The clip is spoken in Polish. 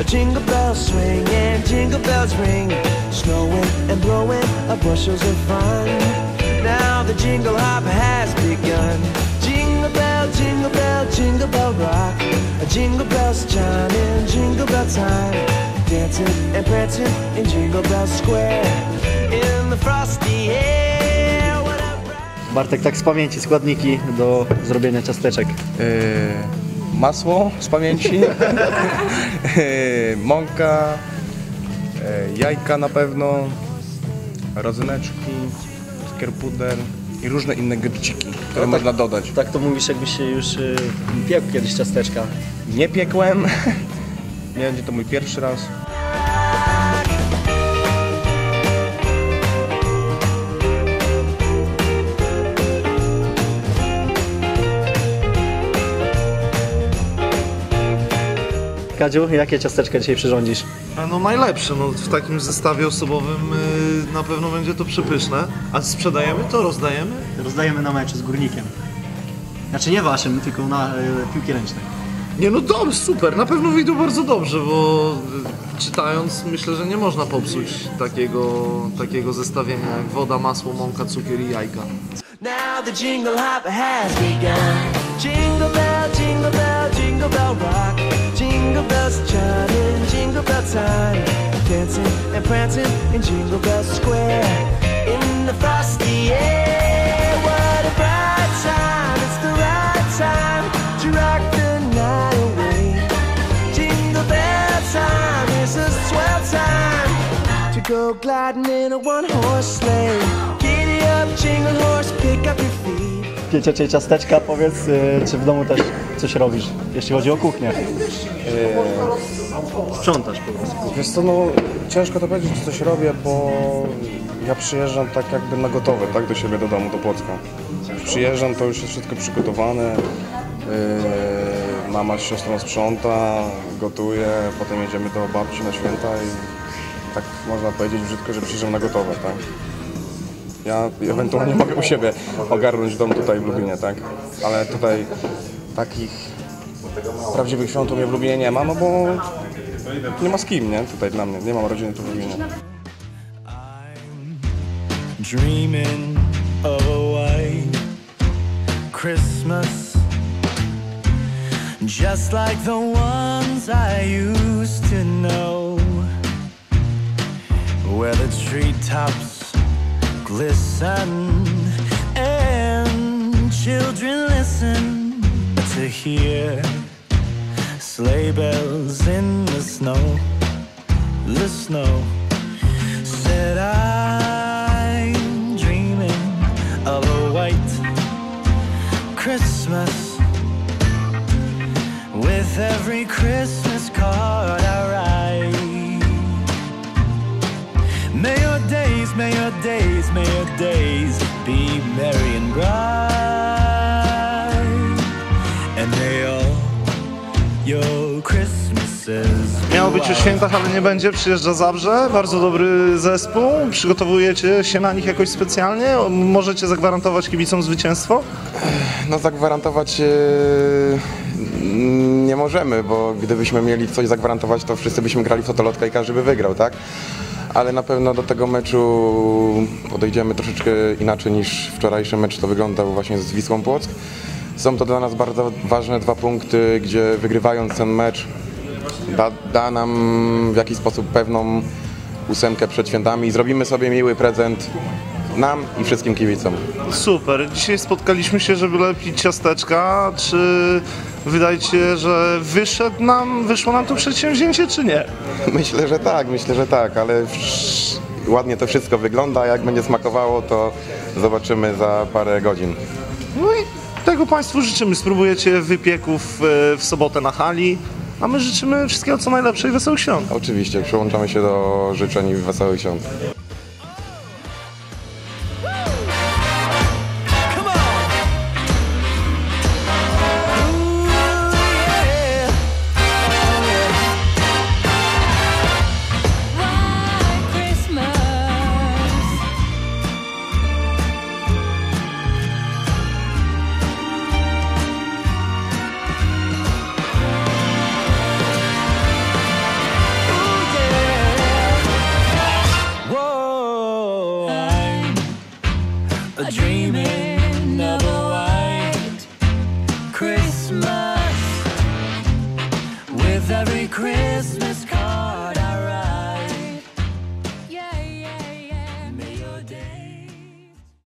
jingle bells swing and jingle bells ring, snowing and blowing bushels of fun. Now the jingle hop has begun. Jingle bell, jingle bell, jingle bell rock. Jingle bells chiming, jingle bell time. Dancing and prancing in Jingle Bell Square. In the frosty air. Bartek, tak z pamięci składniki do zrobienia ciasteczek. Masło z pamięci, mąka, jajka na pewno, rodzyneczki, cukier puder i różne inne gebciki, które można dodać. Tak to mówisz, jakbyś się już piekł kiedyś ciasteczka. Nie piekłem, nie będzie to mój pierwszy raz. Kadziu, jakie ciasteczka dzisiaj przyrządzisz? No najlepsze, no w takim zestawie osobowym na pewno będzie to przepyszne. A sprzedajemy to, rozdajemy? Rozdajemy na meczu z Górnikiem. Znaczy nie waszym, tylko na piłki ręcznej. Nie no dobrze, super, na pewno wyjdą bardzo dobrze, bo czytając myślę, że nie można popsuć takiego zestawienia jak woda, masło, mąka, cukier i jajka. Now the jingle hop has begun. Jingle bell, jingle bell, jingle bell rock. Jingle bells chiming, jingle bell time. Dancing and prancing in Jingle Bell Square. In the frosty air, what a bright time. It's the right time to rock the night away. Jingle bell time is a swell time to go gliding in a one-horse sleigh. Giddy up, jingle horse, pick up your feet. Pieczecie ciasteczka, powiedz, czy w domu też coś robisz, jeśli chodzi o kuchnię? Sprzątasz po prostu. Wiesz co, no ciężko to powiedzieć, czy coś robię, bo ja przyjeżdżam tak jakby na gotowe, tak, do siebie, do domu, do Płocka. Przyjeżdżam, to już jest wszystko przygotowane, mama z siostrą sprząta, gotuje, potem jedziemy do babci na święta i tak można powiedzieć brzydko, że przyjeżdżam na gotowe, tak. Ja ewentualnie mogę u siebie ogarnąć dom tutaj w Lublinie, tak? Ale tutaj takich prawdziwych świąt u mnie w Lublinie nie ma, no bo nie ma z kim, nie? Tutaj dla mnie, nie mam rodziny tu w Lublinie. Dreaming of a white Christmas, just like the ones I used to know, where the treetops glisten and children listen to hear sleigh bells in the snow. Said I'm dreaming of a white Christmas, with every Christmas card I write. May your days, may your days, may your days be merry and bright, and may all your Christmases. Miało być o świętach, ale nie będzie, przyjeżdża Zabrze, bardzo dobry zespół, przygotowujecie się na nich jakoś specjalnie? Możecie zagwarantować kibicom zwycięstwo? No zagwarantować nie możemy, bo gdybyśmy mieli coś zagwarantować, to wszyscy byśmy grali w totolotka i każdy by wygrał, tak? Ale na pewno do tego meczu podejdziemy troszeczkę inaczej niż wczorajszy mecz to wyglądał właśnie z Wisłą Płock. Są to dla nas bardzo ważne 2 punkty, gdzie wygrywając ten mecz da nam w jakiś sposób pewną 8 przed świętami i zrobimy sobie miły prezent nam i wszystkim kibicom. Super, dzisiaj spotkaliśmy się, żeby lepić ciasteczka. Czy wydaje ci się, że wyszło nam to przedsięwzięcie, czy nie? Myślę, że tak, ale ładnie to wszystko wygląda, jak będzie smakowało, to zobaczymy za parę godzin. No i tego Państwu życzymy. Spróbujecie wypieków w sobotę na hali, a my życzymy wszystkiego co najlepsze i wesołych świąt. Oczywiście, przyłączamy się do życzeń i wesołych świąt. dreaming of a white Christmas with every Christmas card.